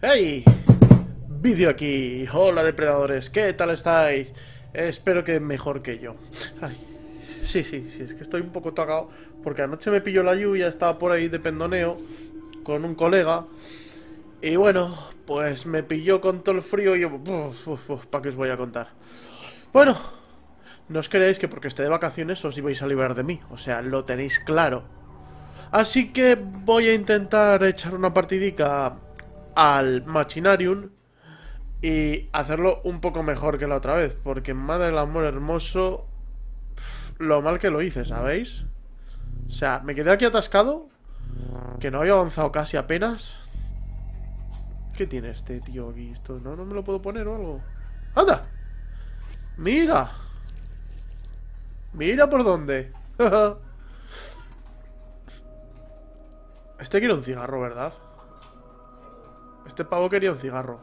¡Hey! Vídeo aquí. Hola depredadores, ¿qué tal estáis? Espero que mejor que yo. Ay, sí, es que estoy un poco tocado porque anoche me pilló la lluvia, estaba por ahí de pendoneo con un colega y bueno, pues me pilló con todo el frío y yo... ¿para qué os voy a contar? Bueno, no os creáis que porque esté de vacaciones os ibais a librar de mí, o sea, lo tenéis claro. Así que voy a intentar echar una partidica al Machinarium y hacerlo un poco mejor que la otra vez, porque madre del amor hermoso, lo mal que lo hice, ¿sabéis? O sea, me quedé aquí atascado, que no había avanzado casi apenas. ¿Qué tiene este tío aquí? Esto no me lo puedo poner o algo. ¡Anda! ¡Mira! ¡Mira por dónde! Este quiere un cigarro, ¿verdad? Este pavo quería un cigarro.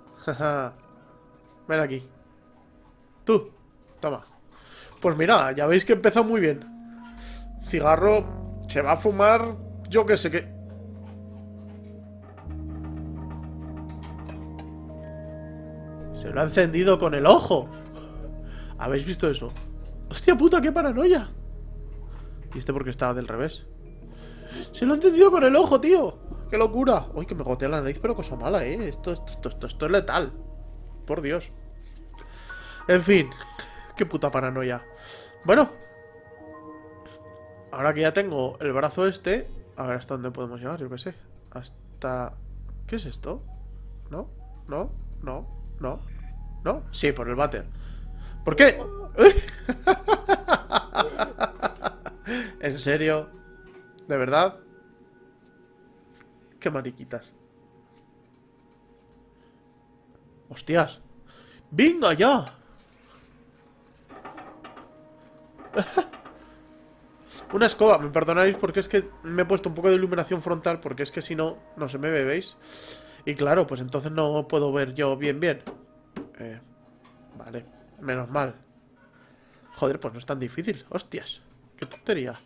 Ven aquí. Tú, toma. Pues mira, ya veis que empezó muy bien. Cigarro se va a fumar, yo que sé qué. Se lo ha encendido con el ojo. ¿Habéis visto eso? Hostia puta, qué paranoia. ¿Y este porque estaba del revés? Se lo ha encendido con el ojo, tío. Qué locura. Uy, que me gotea la nariz, pero cosa mala, Esto es letal. Por Dios. En fin, qué puta paranoia. Bueno, ahora que ya tengo el brazo este, a ver hasta dónde podemos llegar, yo qué sé. Hasta... ¿Qué es esto? ¿No? ¿No? ¿No? ¿No? ¿No? Sí, por el váter. ¿Por qué? ¿En serio? ¿De verdad? Qué mariquitas. ¡Hostias! ¡Venga ya! Una escoba, me perdonáis porque es que me he puesto un poco de iluminación frontal, porque es que si no, no se me ve, ¿veis? Y claro, pues entonces no puedo ver yo bien. Vale, menos mal. Joder, pues no es tan difícil. Hostias, qué tontería.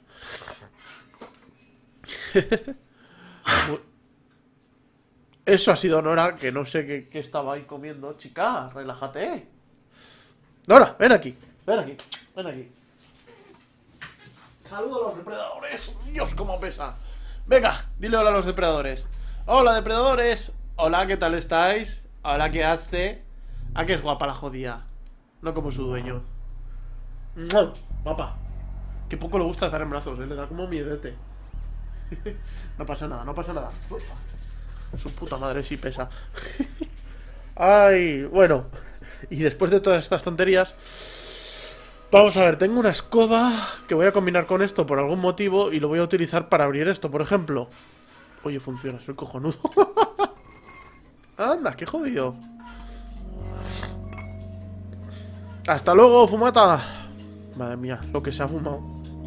Eso ha sido Nora, que no sé qué estaba ahí comiendo. Chica, relájate. Nora, ven aquí. Ven aquí. Ven aquí. Saludo a los depredadores. Dios, cómo pesa. Venga, dile hola a los depredadores. Hola, depredadores. Hola, ¿qué tal estáis? Hola, ¿qué hace? Ah, que es guapa la jodida. No como su dueño. Guapa. Que poco le gusta estar en brazos, le da como miedete. No pasa nada, no pasa nada. Su puta madre sí pesa. Ay, bueno. Y después de todas estas tonterías, vamos a ver, tengo una escoba que voy a combinar con esto por algún motivo y lo voy a utilizar para abrir esto, por ejemplo. Oye, funciona, soy cojonudo. Anda, qué jodido. Hasta luego, fumata. Madre mía, lo que se ha fumado.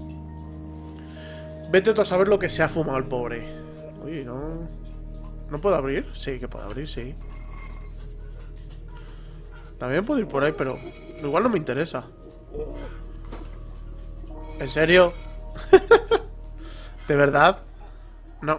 Vete tú a saber lo que se ha fumado el pobre. Oye, no... ¿No puedo abrir? Sí, que puedo abrir, sí. También puedo ir por ahí, pero igual no me interesa. ¿En serio? ¿De verdad? No.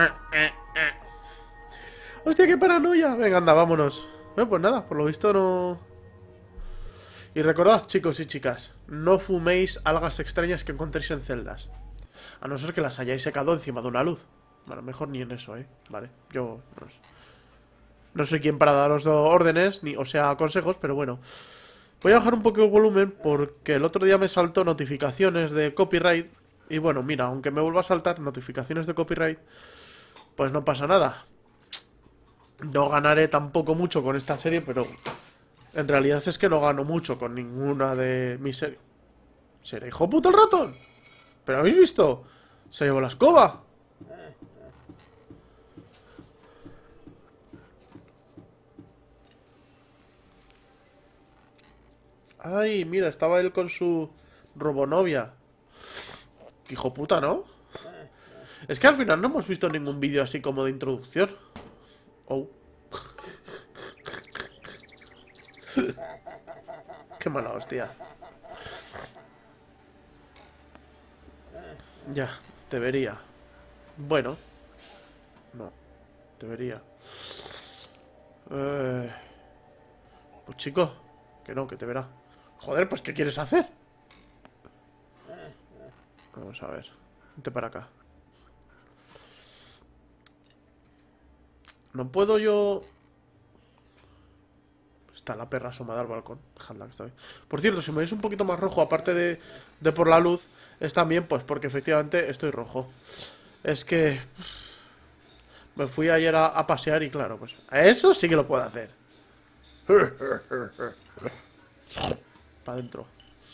Hostia, qué paranoia. Venga, anda, vámonos. Bueno, pues nada, por lo visto no... Y recordad, chicos y chicas, no fuméis algas extrañas que encontréis en celdas. A no ser que las hayáis secado encima de una luz. Bueno, mejor ni en eso, Vale, yo no soy quien para daros órdenes, ni, o sea, consejos, pero bueno. Voy a bajar un poco el volumen porque el otro día me saltó notificaciones de copyright. Y bueno, mira, aunque me vuelva a saltar notificaciones de copyright, pues no pasa nada. No ganaré tampoco mucho con esta serie, pero en realidad es que no gano mucho con ninguna de mis series. ¿Será hijo puto el ratón? ¿Pero habéis visto? Se llevó la escoba. Ay, mira, estaba él con su robonovia. Hijo puta, ¿no? Es que al final no hemos visto ningún vídeo así como de introducción. Oh. Qué mala hostia. Ya, debería. Bueno. No, debería. Pues chico, que no, que te verá. Joder, pues ¿qué quieres hacer? Vamos a ver. Vente para acá. No puedo yo... Está la perra asomada al balcón. Dejadla que está bien. Por cierto, si me veis un poquito más rojo, aparte de por la luz, es también pues porque efectivamente estoy rojo. Es que... Me fui ayer a pasear y claro, pues... Eso sí que lo puedo hacer. Para adentro.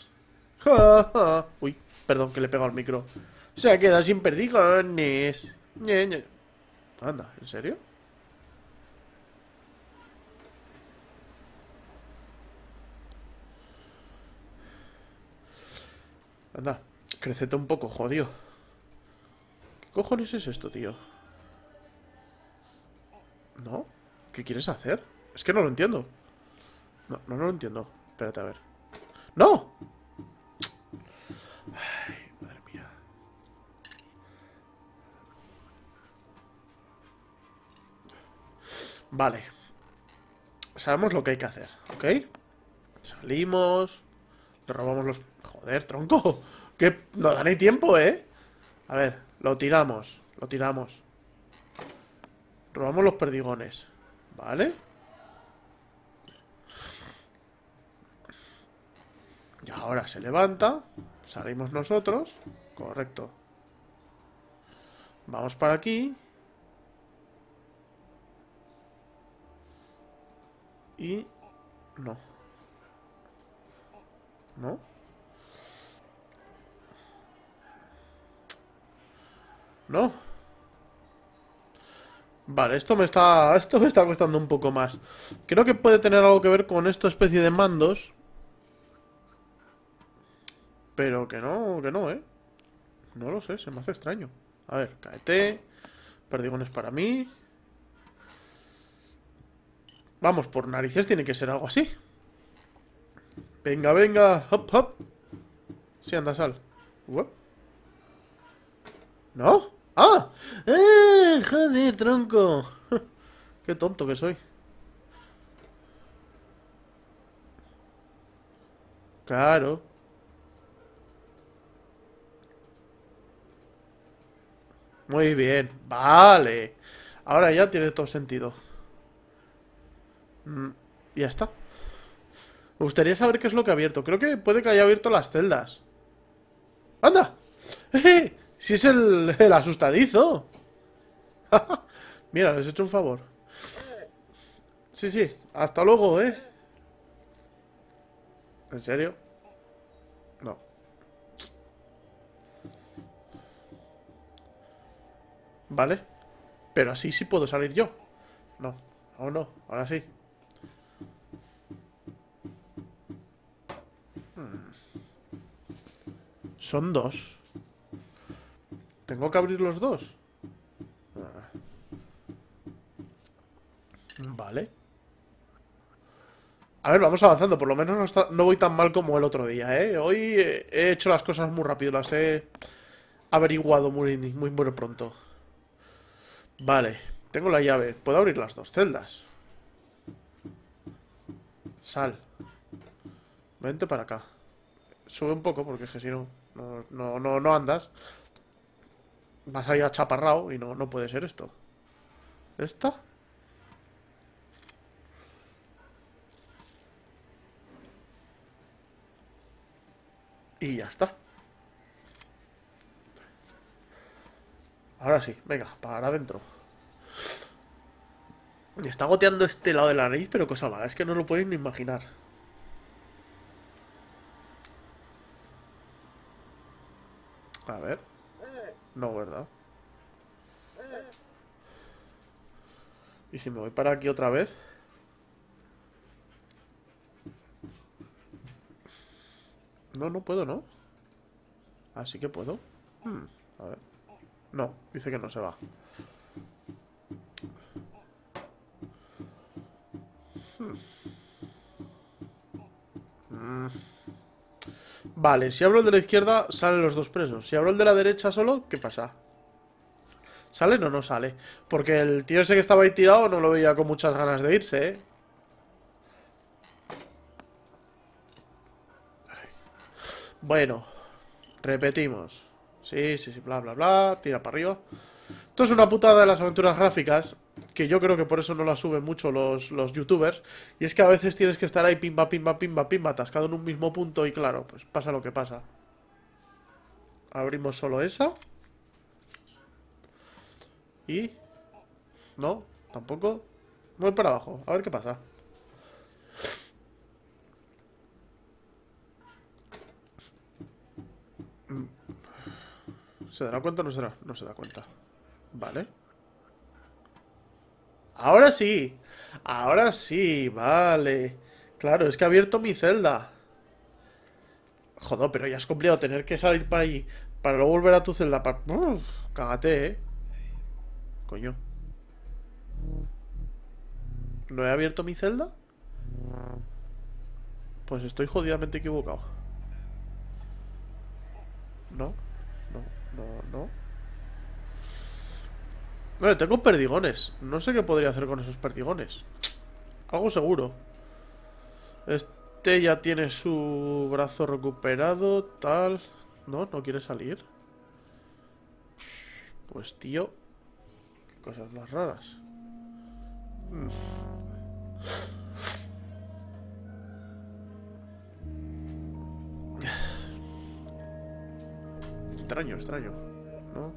Uy, perdón que le he pegado al micro. Se ha quedado sin perdigones. Anda, ¿en serio? Anda, crecete un poco, jodido. ¿Qué cojones es esto, tío? ¿No? ¿Qué quieres hacer? Es que no lo entiendo. No lo entiendo. Espérate, a ver. ¡No! Ay, madre mía. Vale. Sabemos lo que hay que hacer, ¿ok? Salimos. Le robamos los... Joder, tronco. Que no da ni tiempo, ¿eh? A ver, lo tiramos. Lo tiramos. Robamos los perdigones. ¿Vale? Y ahora se levanta. Salimos nosotros. Correcto. Vamos para aquí. Y... No. ¿No? No. Vale, esto me está costando un poco más. Creo que puede tener algo que ver con esta especie de mandos. Pero que no, ¿eh? No lo sé, se me hace extraño. A ver, cáete. Perdigones para mí. Vamos, por narices tiene que ser algo así. Venga, venga. Hop, hop. Sí, anda, sal. Uop. ¿No? ¡Ah! Joder, tronco. Qué tonto que soy. Claro. Muy bien. Vale. Ahora ya tiene todo sentido. Ya está. Me gustaría saber qué es lo que ha abierto. Creo que puede que haya abierto las celdas. ¡Anda! Si es el asustadizo. Mira, les he hecho un favor. Sí, sí. Hasta luego, ¿eh? ¿En serio? No. Vale. Pero así sí puedo salir yo. No. Aún no. Ahora sí. Son dos. ¿Tengo que abrir los dos? Vale. A ver, vamos avanzando. Por lo menos no voy tan mal como el otro día, ¿eh? Hoy he hecho las cosas muy rápido. Las he averiguado muy pronto. Vale. Tengo la llave. Puedo abrir las dos celdas. Sal. Vente para acá. Sube un poco porque es que si no... No andas. Vas ahí achaparrado y no puede ser esto. ¿Esta? Y ya está. Ahora sí, venga, para adentro. Me está goteando este lado de la nariz, pero cosa mala, es que no lo podéis ni imaginar. A ver. No, ¿verdad? ¿Y si me voy para aquí otra vez? No puedo, ¿no? Así que puedo. A ver. No, dice que no se va. Vale, si abro el de la izquierda, salen los dos presos. Si abro el de la derecha solo, ¿qué pasa? ¿Salen o no sale? Porque el tío ese que estaba ahí tirado no lo veía con muchas ganas de irse, ¿eh? Bueno, repetimos. Sí, sí, sí, bla, bla, bla. Tira para arriba. Esto es una putada de las aventuras gráficas, que yo creo que por eso no las suben mucho los youtubers. Y es que a veces tienes que estar ahí pimba, pimba, pimba, pimba, atascado en un mismo punto y claro, pues pasa lo que pasa. Abrimos solo esa. Y... no, tampoco. Voy para abajo, a ver qué pasa. ¿Se dará cuenta o no se dará? No se da cuenta. Vale. Ahora sí. Ahora sí, vale. Claro, es que ha abierto mi celda. Joder, pero ya es complicado tener que salir para ahí para luego volver a tu celda. Cágate, coño. ¿No he abierto mi celda? Pues estoy jodidamente equivocado. No, no, no, no. Vale, tengo perdigones. No sé qué podría hacer con esos perdigones. Algo seguro. Este ya tiene su brazo recuperado, tal. No, no quiere salir. Pues tío, qué cosas más raras. Extraño, extraño, ¿no?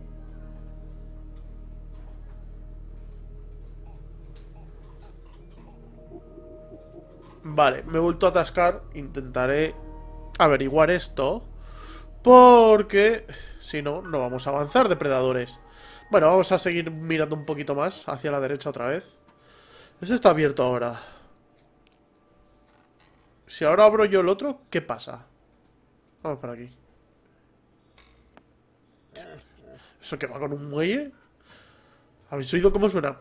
Vale, me he vuelto a atascar. Intentaré averiguar esto. Porque si no, no vamos a avanzar, depredadores. Bueno, vamos a seguir mirando un poquito más hacia la derecha otra vez. Ese está abierto ahora. Si ahora abro yo el otro, ¿qué pasa? Vamos por aquí. ¿Eso que va con un muelle? ¿Habéis oído cómo suena?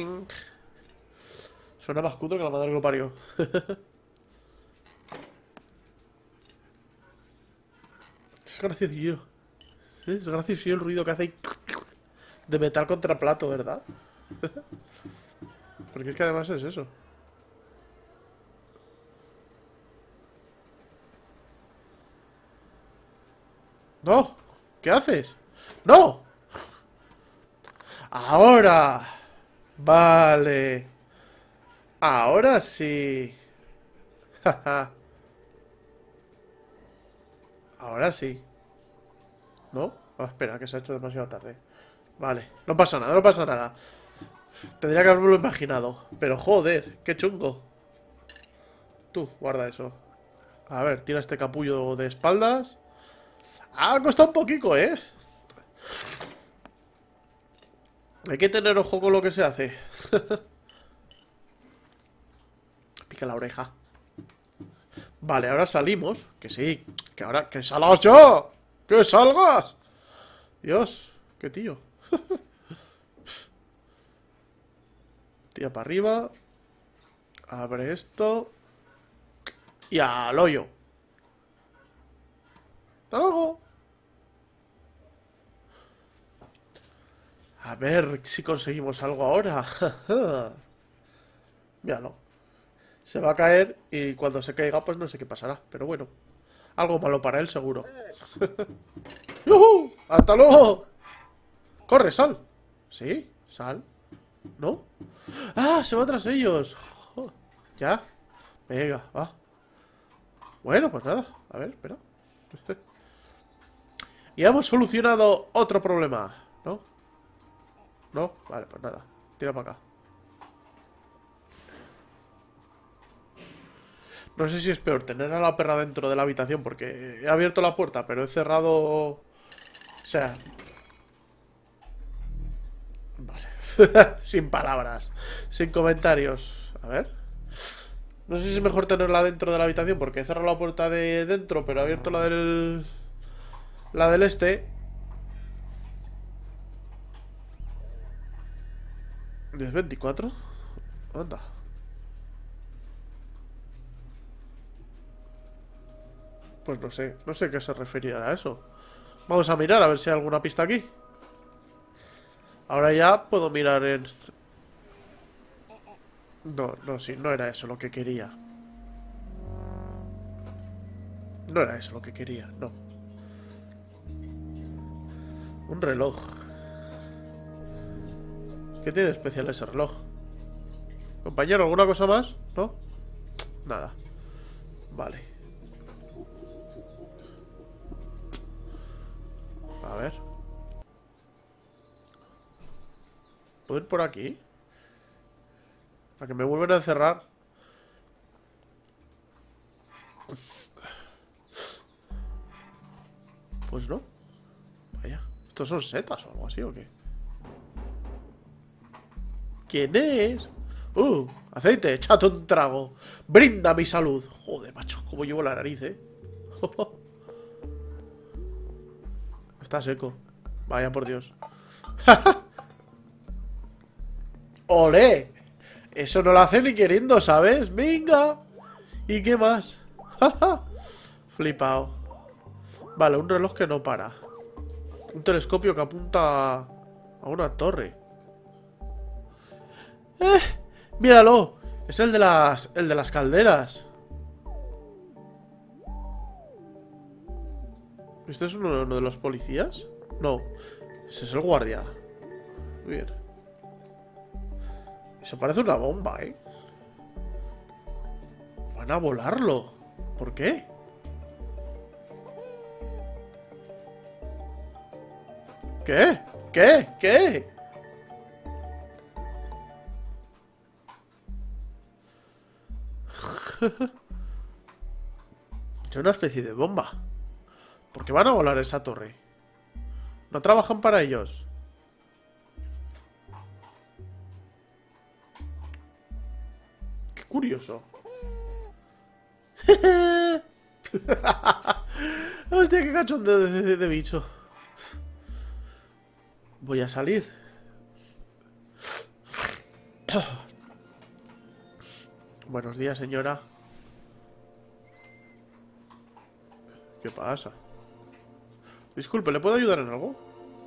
Suena más cutre que la madre que lo parió. Es graciosillo. Es graciosillo el ruido que hace de metal contra plato, ¿verdad? Porque es que además es eso. ¡No! ¿Qué haces? ¡No! ¡Ahora! Vale. Ahora sí. Ahora sí. ¿No? Oh, espera, que se ha hecho demasiado tarde. Vale, no pasa nada, no pasa nada. Tendría que haberlo imaginado. Pero joder, qué chungo. Tú, guarda eso. A ver, tira este capullo de espaldas. Ah, costado un poquito, ¿eh? Hay que tener ojo con lo que se hace. Pica la oreja. Vale, ahora salimos. Que sí, que ahora... ¡Que salgas yo! ¡Que salgas! Dios, qué tío. Tira para arriba. Abre esto. Y al hoyo. ¡Hasta luego! A ver si conseguimos algo ahora. Míralo. Se va a caer y cuando se caiga pues no sé qué pasará. Pero bueno. Algo malo para él seguro. ¡Yuhu! ¡Hasta luego! ¡Corre, sal! ¿Sí? ¿Sal? ¿No? ¡Ah! Se va tras ellos. ¿Ya? Venga, va. Bueno, pues nada. A ver, espera. Y hemos solucionado otro problema, ¿no? ¿No? Vale, pues nada. Tira para acá. No sé si es peor tener a la perra dentro de la habitación porque he abierto la puerta, pero he cerrado... O sea... Vale. Sin palabras. Sin comentarios. A ver. No sé si es mejor tenerla dentro de la habitación porque he cerrado la puerta de dentro, pero he abierto la del... La del este. 10-24. Anda. Pues no sé. No sé qué se refería a eso. Vamos a mirar a ver si hay alguna pista aquí. Ahora ya puedo mirar en... No, no, sí, no era eso lo que quería. No era eso lo que quería, no. Un reloj. ¿Qué tiene de especial ese reloj? Compañero, ¿alguna cosa más? ¿No? Nada. Vale. A ver. ¿Puedo ir por aquí? ¿Para que me vuelvan a encerrar? Pues no. Vaya. ¿Estos son setas o algo así o qué? ¿Quién es? Aceite, échate un trago. Brinda mi salud. Joder, macho, cómo llevo la nariz, Está seco. Vaya por Dios. ¡Olé! Eso no lo hace ni queriendo, ¿sabes? ¡Venga! ¿Y qué más? Flipao. Vale, un reloj que no para. Un telescopio que apunta a una torre. ¡Míralo! Es el de las calderas. ¿Este es uno de los policías? No. Ese es el guardia. Muy bien. Eso parece una bomba, ¿eh? Van a volarlo. ¿Por qué? ¿Qué? ¿Qué? ¿Qué? Es una especie de bomba. ¿Por qué van a volar esa torre? ¿No trabajan para ellos? Qué curioso. Hostia, qué cachondeo de bicho. Voy a salir. Buenos días, señora. ¿Qué pasa? Disculpe, ¿le puedo ayudar en algo?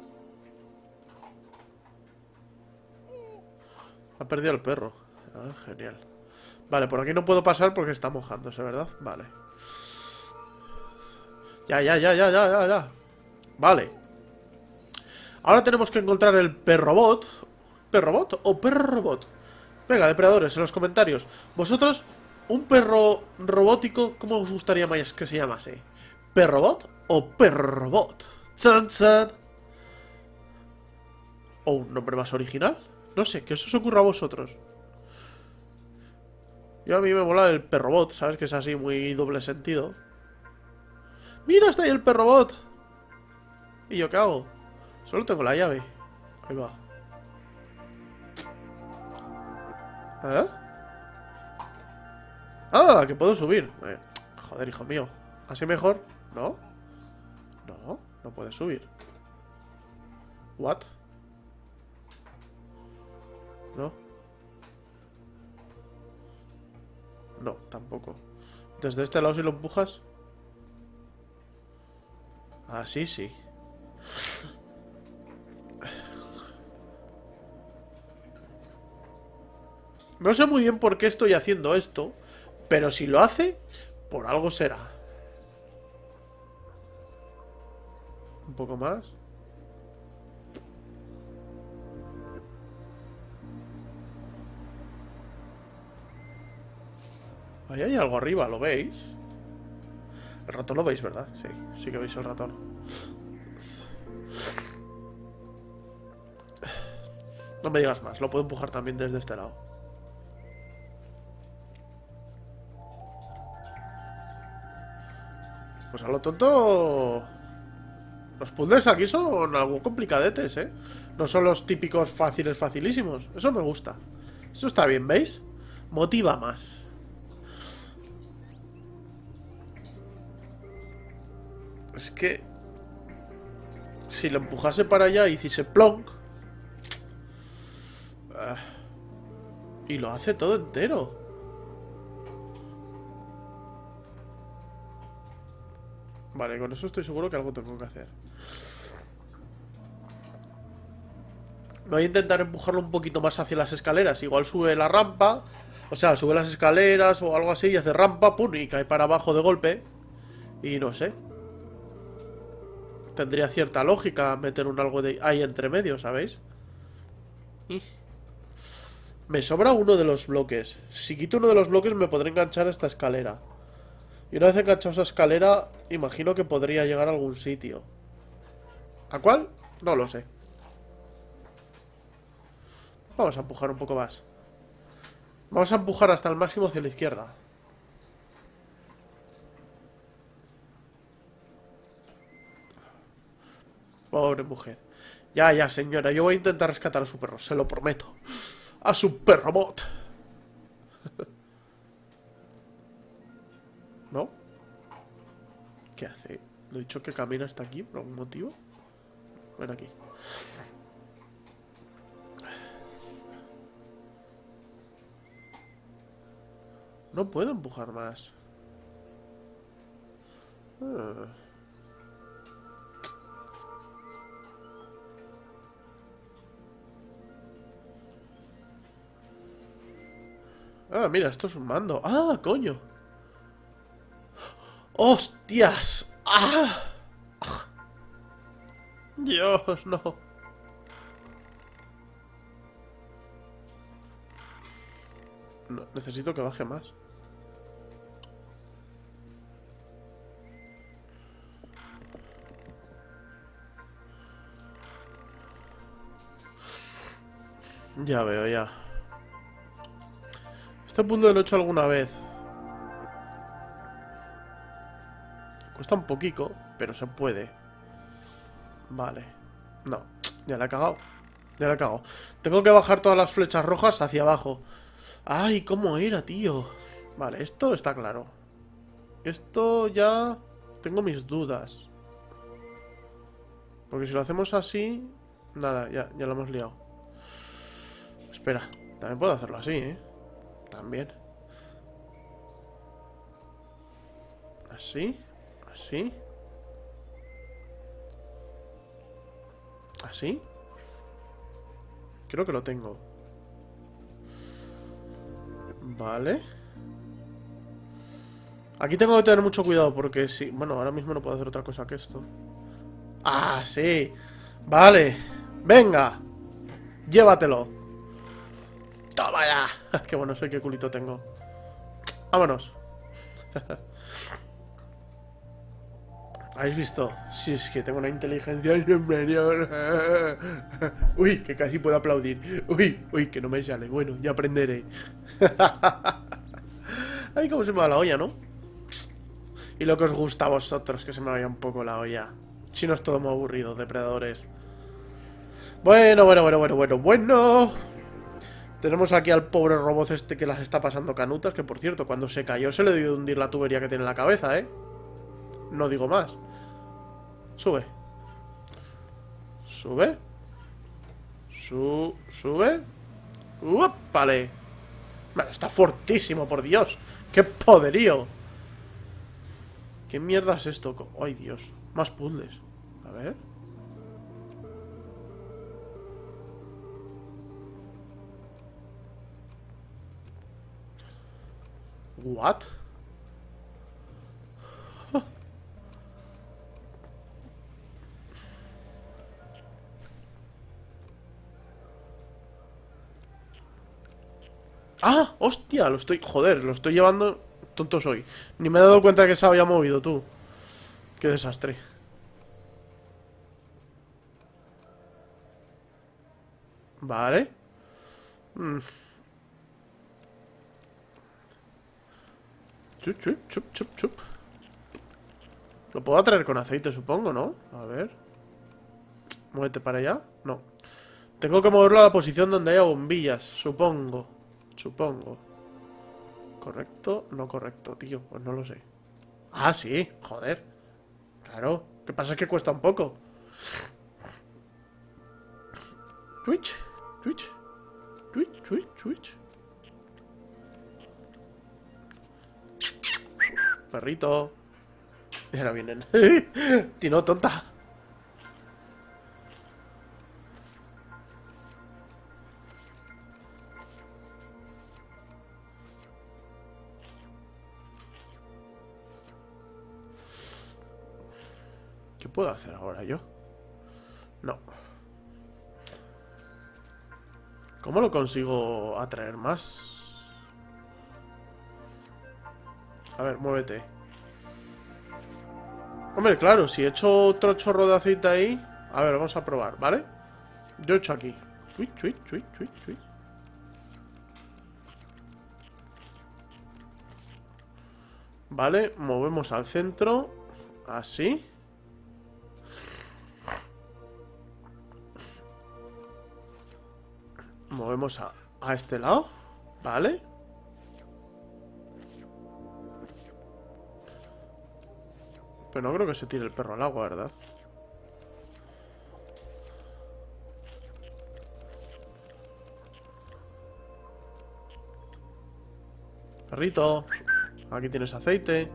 Ha perdido el perro. Ah, genial. Vale, por aquí no puedo pasar porque está mojándose, ¿verdad? Vale. Ya. Vale. Ahora tenemos que encontrar el perrobot. ¿Perrobot o perrobot? Venga, depredadores, en los comentarios. Vosotros, un perro robótico, ¿cómo os gustaría más que se llamase? ¿Perrobot o perrobot? ¡Chan, chan! ¿O un nombre más original? No sé, ¿qué os ocurre a vosotros? Yo a mí me mola el perrobot, ¿sabes? Que es así muy doble sentido. ¡Mira, está ahí el perrobot! ¿Y yo qué hago? Solo tengo la llave. Ahí va. ¿Eh? ¡Ah! Que puedo subir. Joder, hijo mío. ¿Así mejor? ¿No? No, no puedes subir. ¿What? No. No, tampoco. Desde este lado si lo empujas. Así sí. No sé muy bien por qué estoy haciendo esto, pero si lo hace, por algo será. Un poco más. Ahí hay algo arriba, ¿lo veis? El ratón lo veis, ¿verdad? Sí, sí que veis el ratón. No me digas más, lo puedo empujar también desde este lado. Pues a lo tonto... Los puzzles aquí son algo complicadetes, ¿eh? No son los típicos fáciles, facilísimos. Eso me gusta. Eso está bien, ¿veis? Motiva más. Es que... Si lo empujase para allá y hiciese plonk... y lo hace todo entero. Vale, con eso estoy seguro que algo tengo que hacer. Voy a intentar empujarlo un poquito más hacia las escaleras. Igual sube la rampa, o sea, sube las escaleras o algo así y hace rampa, pum, y cae para abajo de golpe. Y no sé. Tendría cierta lógica meter un algo de ahí entre medio, ¿sabéis? Y me sobra uno de los bloques. Si quito uno de los bloques me podré enganchar a esta escalera. Y una vez enganchado a esa escalera, imagino que podría llegar a algún sitio. ¿A cuál? No lo sé. Vamos a empujar un poco más. Vamos a empujar hasta el máximo hacia la izquierda. Pobre mujer. Ya, ya, señora. Yo voy a intentar rescatar a su perro. Se lo prometo. A su perrobot. ¿No? ¿Qué hace? ¿Le he dicho que camina hasta aquí por algún motivo? Ven aquí. No puedo empujar más. Mira, esto es un mando. ¡Ah, coño! ¡Hostias! ¡Ah! Dios, no. No, necesito que baje más. Ya veo, ya. Este punto lo he hecho alguna vez. Cuesta un poquito, pero se puede. Vale. No, ya la he cagado. Ya la he cagado. Tengo que bajar todas las flechas rojas hacia abajo. ¡Ay, cómo era, tío! Vale, esto está claro. Esto ya... Tengo mis dudas. Porque si lo hacemos así... Nada, ya lo hemos liado. Espera, también puedo hacerlo así, ¿eh? También. Así. Así. Así. Creo que lo tengo. Vale. Aquí tengo que tener mucho cuidado porque sí. Bueno, ahora mismo no puedo hacer otra cosa que esto. ¡Ah, sí! Vale. Venga. Llévatelo. Toma ya. Qué bueno soy, qué culito tengo. Vámonos. ¿Habéis visto? Si es que tengo una inteligencia superior. Uy, que casi puedo aplaudir. Uy, que no me sale. Bueno, ya aprenderé. Ay, cómo se me va la olla, ¿no? Y lo que os gusta a vosotros, que se me vaya un poco la olla. Si no es todo muy aburrido, depredadores. Bueno. Tenemos aquí al pobre robot este que las está pasando canutas. Que por cierto, cuando se cayó se le debió hundir la tubería que tiene en la cabeza, ¿eh? No digo más. Sube. Sube. Sube. ¡Vale! Vale, está fortísimo, por Dios. ¡Qué poderío! ¿Qué mierda es esto? ¡Ay, Dios! Más puzzles. A ver. ¿What? ¡Ah! ¡Hostia! Lo estoy... Joder, lo estoy llevando... Tonto soy. Ni me he dado cuenta que se había movido, tú. Qué desastre. Vale. Chup. Lo puedo atraer con aceite, supongo, ¿no? A ver. Muévete para allá. No. Tengo que moverlo a la posición donde haya bombillas, supongo. ¿Correcto? No correcto, tío. Pues no lo sé. Ah, sí. Joder. Claro. ¿Qué pasa? Es que cuesta un poco. Twitch. Perrito. Y ahora vienen. Tino, tonta. ¿Qué puedo hacer ahora yo? No. ¿Cómo lo consigo atraer más? A ver, muévete. Hombre, claro, si he hecho otro chorro de aceite ahí... A ver, vamos a probar, ¿vale? Yo he hecho aquí. Uy, uy, uy, uy, uy. Vale, movemos al centro. Así. Movemos a este lado. Vale. Pero no creo que se tire el perro al agua, ¿verdad? Perrito, aquí tienes aceite.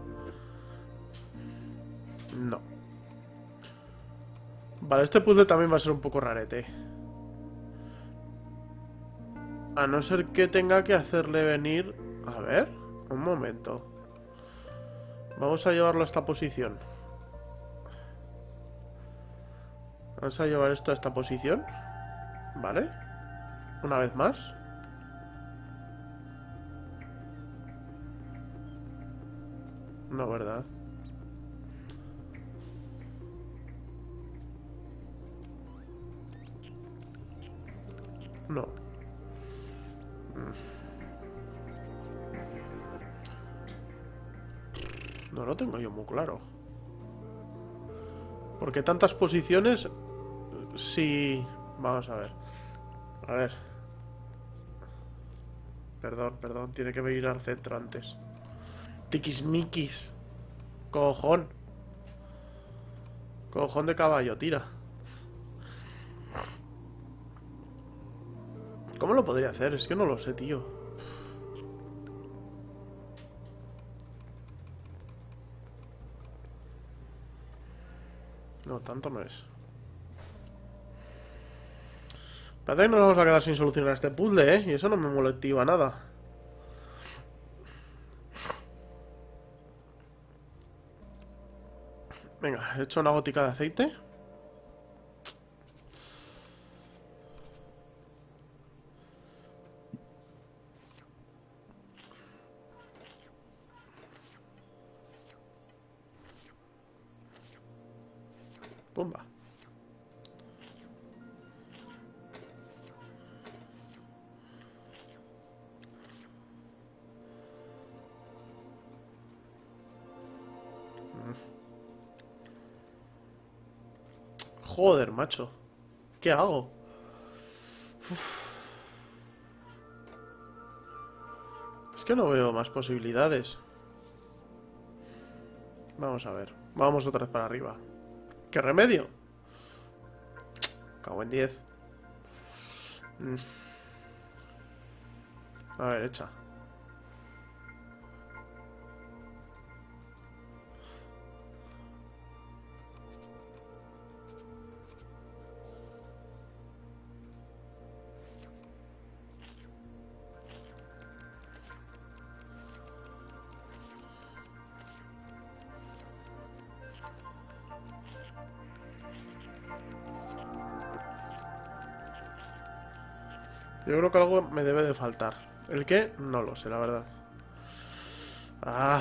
No. Vale, este puzzle también va a ser un poco rarete. A no ser que tenga que hacerle venir... A ver, un momento. Vamos a llevarlo a esta posición. Vamos a llevar esto a esta posición. Vale. Una vez más. No, ¿verdad? No. No lo tengo yo muy claro. ¿Por qué tantas posiciones? Sí. Vamos a ver. A ver. Perdón, perdón. Tiene que venir al centro antes. Tiquismiquis. Cojón. Cojón de caballo, tira. ¿Cómo lo podría hacer? Es que no lo sé, tío. No, tanto no es. Parece que nos vamos a quedar sin solucionar este puzzle, ¿eh? Y eso no me motiva nada. Venga, he hecho una gotica de aceite. Pumba. Joder, macho. ¿Qué hago? Uf. Es que no veo más posibilidades. Vamos a ver. Vamos otra vez para arriba. ¿Qué remedio? Cago en 10. A ver, echa. Yo creo que algo me debe de faltar. ¿El qué? No lo sé, la verdad. Ah.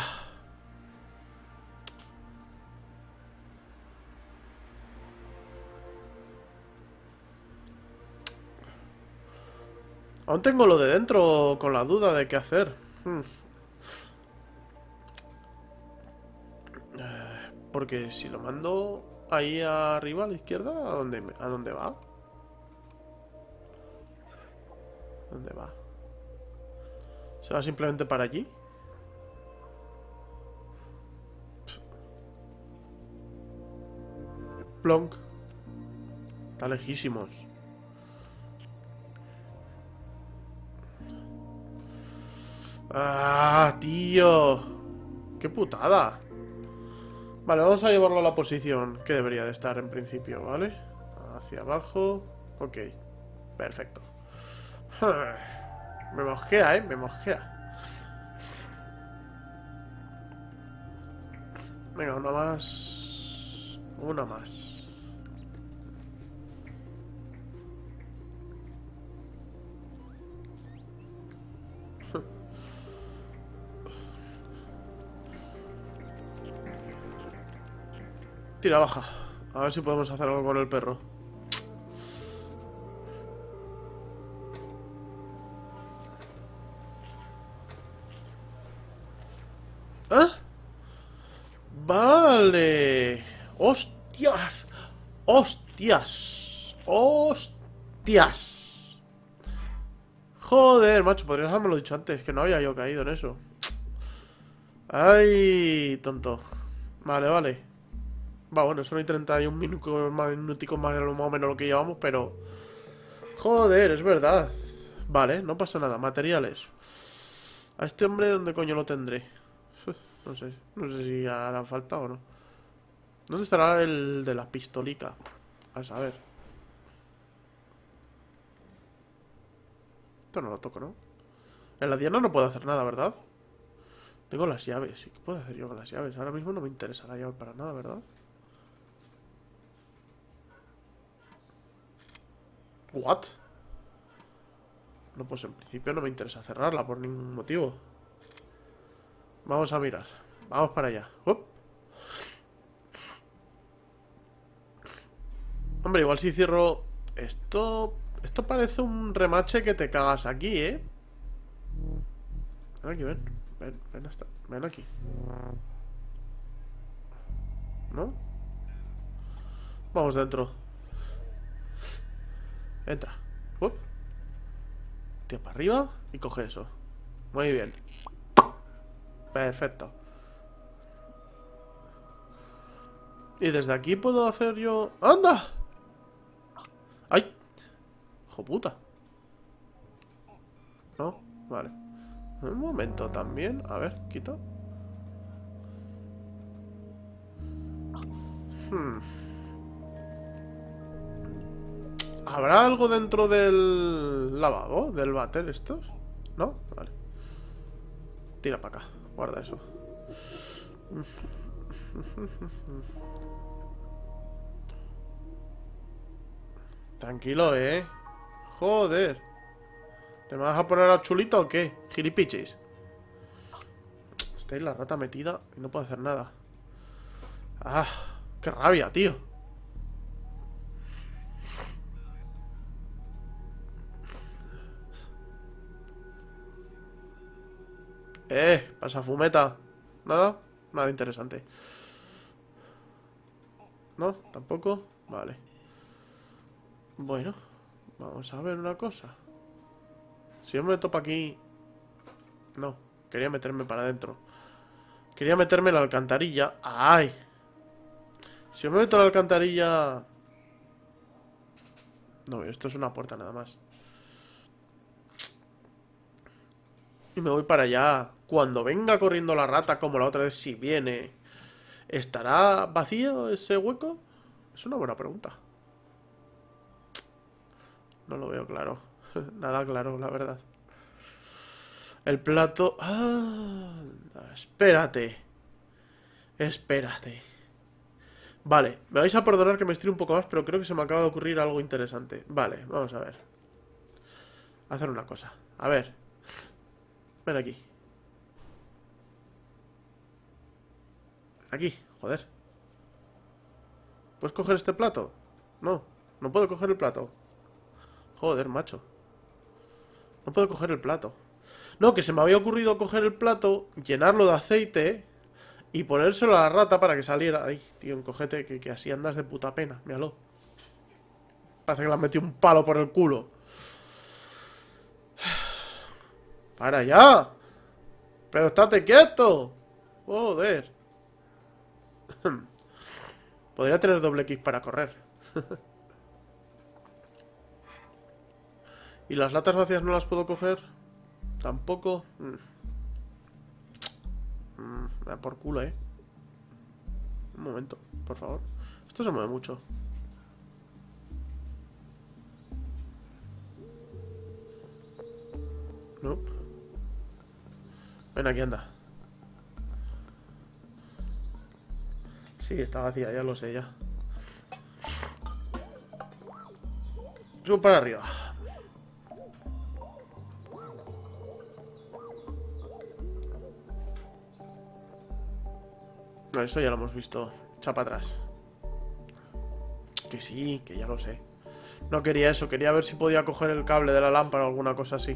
Aún tengo lo de dentro con la duda de qué hacer. Porque si lo mando ahí arriba a la izquierda, ¿a dónde va? ¿Dónde va? ¿Se va simplemente para allí? Plonk. Está lejísimos. ¡Ah, tío! ¡Qué putada! Vale, vamos a llevarlo a la posición que debería de estar en principio, ¿vale? Hacia abajo. Ok. Perfecto. Me mosquea, me mosquea. Venga, una más. Una más. Tira, baja. A ver si podemos hacer algo con el perro. ¿Ah? Vale. ¡Hostias! ¡Hostias! ¡Hostias! Joder, macho, podrías haberme dicho antes, que no había yo caído en eso. Ay, tonto. Vale, vale. Va, bueno, son 31 minuticos más o menos lo que llevamos, pero... Joder, es verdad. Vale, no pasa nada. Materiales. ¿A este hombre dónde coño lo tendré? No sé si hará falta o no. ¿Dónde estará el de la pistolica? A saber. Esto no lo toco, ¿no? En la diana no puedo hacer nada, ¿verdad? Tengo las llaves. ¿Qué puedo hacer yo con las llaves? Ahora mismo no me interesa la llave para nada, ¿verdad? ¿What? No, pues en principio no me interesa cerrarla por ningún motivo. Vamos a mirar. Vamos para allá. Hombre, igual si cierro esto... Esto parece un remache que te cagas aquí, ¿eh? Ven aquí, ven. Ven aquí. ¿No? Vamos dentro. Entra. Tira para arriba y coge eso. Muy bien. Perfecto. Y desde aquí puedo hacer yo... ¡Anda! ¡Ay! ¡Hijo puta! ¿No? Vale. Un momento también. A ver, quito. ¿Habrá algo dentro del lavabo? ¿Del váter estos? ¿No? Vale. Tira para acá. Guarda eso. Tranquilo, Joder. ¿Te me vas a poner a chulito o qué? Gilipichis. Está ahí la rata metida y no puedo hacer nada. ¡Ah! ¡Qué rabia, tío! Pasa fumeta. ¿Nada? Nada interesante. ¿No? ¿Tampoco? Vale. Bueno, vamos a ver una cosa. Si yo me topo aquí... No, quería meterme para adentro. Quería meterme en la alcantarilla. ¡Ay! Si yo me meto en la alcantarilla... No, esto es una puerta nada más. Y me voy para allá. Cuando venga corriendo la rata, como la otra vez, si viene, ¿estará vacío ese hueco? Es una buena pregunta. No lo veo claro. Nada claro, la verdad. El plato... Ah, espérate. Espérate. Vale, me vais a perdonar que me estire un poco más, pero creo que se me acaba de ocurrir algo interesante. Vale, vamos a ver. Hacer una cosa. A ver. Ven aquí. Aquí, joder. ¿Puedes coger este plato? No, no puedo coger el plato. Joder, macho. No puedo coger el plato. No, que se me había ocurrido coger el plato, llenarlo de aceite y ponérselo a la rata para que saliera. Ay, tío, encógete, que así andas de puta pena. Míralo. Parece que le han metido un palo por el culo. ¡Para allá! ¡Pero estate quieto! Joder. Podría tener doble X para correr. ¿Y las latas vacías no las puedo coger? Tampoco. Me da por culo, Un momento, por favor. Esto se mueve mucho. Nope. Ven aquí, anda. Sí, está vacía, ya lo sé, ya. Subo para arriba. No, eso ya lo hemos visto. Echa para atrás. Que sí, que ya lo sé. No quería eso, quería ver si podía coger el cable de la lámpara o alguna cosa así.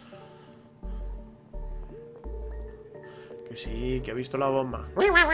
Que sí, que he visto la bomba.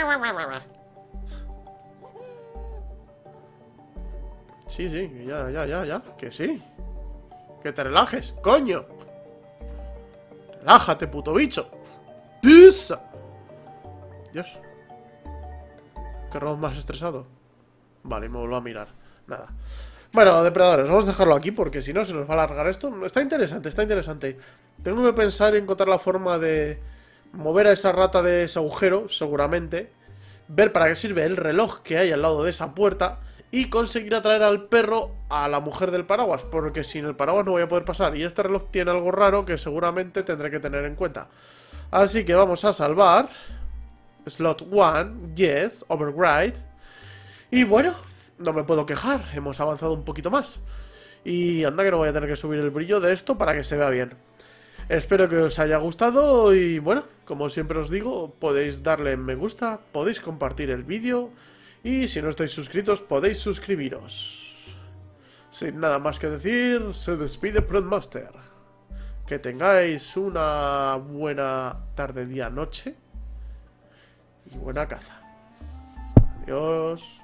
Sí, sí, que ya. Que sí. Que te relajes, coño. Relájate, puto bicho. ¡Pisa! Dios. ¿Qué robot más estresado? Vale, me vuelvo a mirar. Nada. Bueno, depredadores, vamos a dejarlo aquí porque si no se nos va a alargar esto. Está interesante, está interesante. Tengo que pensar y encontrar la forma de mover a esa rata de ese agujero, seguramente. Ver para qué sirve el reloj que hay al lado de esa puerta. Y conseguir atraer al perro a la mujer del paraguas, porque sin el paraguas no voy a poder pasar. Y este reloj tiene algo raro que seguramente tendré que tener en cuenta. Así que vamos a salvar. Slot 1, yes, override. Y bueno, no me puedo quejar, hemos avanzado un poquito más. Y anda que no voy a tener que subir el brillo de esto para que se vea bien. Espero que os haya gustado y bueno, como siempre os digo, podéis darle me gusta, podéis compartir el vídeo y si no estáis suscritos podéis suscribiros. Sin nada más que decir, se despide Prontmaster. Que tengáis una buena tarde, día, noche y buena caza. Adiós.